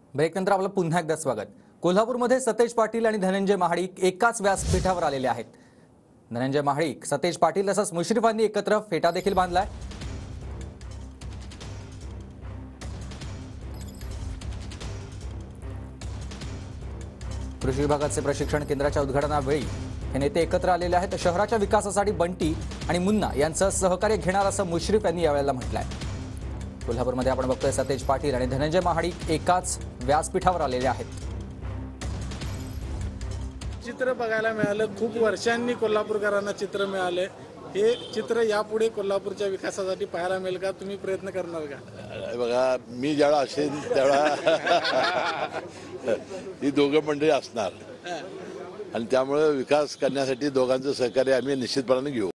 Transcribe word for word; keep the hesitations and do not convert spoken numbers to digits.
ब्रेकनंतर आपलं पुन्हा एकदा स्वागत। कोल्हापूरमध्ये सतेज पाटील आणि धनंजय महाडिक एकाच व्यासपीठावर आलेले आहेत। धनंजय महाडिक, सतेज पाटील तसंच मुश्रीफांनी एकत्र फेटा देखील बांधलाय। कृषी विभागाचे प्रशिक्षण केंद्राच्या उद्घाटनावेळी हे नेते एकत्र आलेले आहेत। शहराच्या विकासासाठी बंटी आणि मुन्ना यांचं सहकार्य घेणार असं मुश्रीफ यांनी यावेळेला म्हटलंय। कोल्हापूरमध्ये आपण बघतोय सतेज पाटील आणि धनंजय महाडिक एकाच व्यासपीठावर आलेले आहेत। चित्र बघायला मिळालं, खूप वर्षांनी कोल्हापूरकरांना चित्र मिळाले। हे चित्र यापुढे कोल्हापूरच्या विकासासाठी पाहायला मिळेल का? तुम्ही प्रयत्न करणार का? बघा, मी ज्यावेळा असेल त्यावेळा ही दोघं मंडळी असणार आणि त्यामुळे विकास करण्यासाठी दोघांचं सहकार्य आम्ही निश्चितपणाने घेऊ।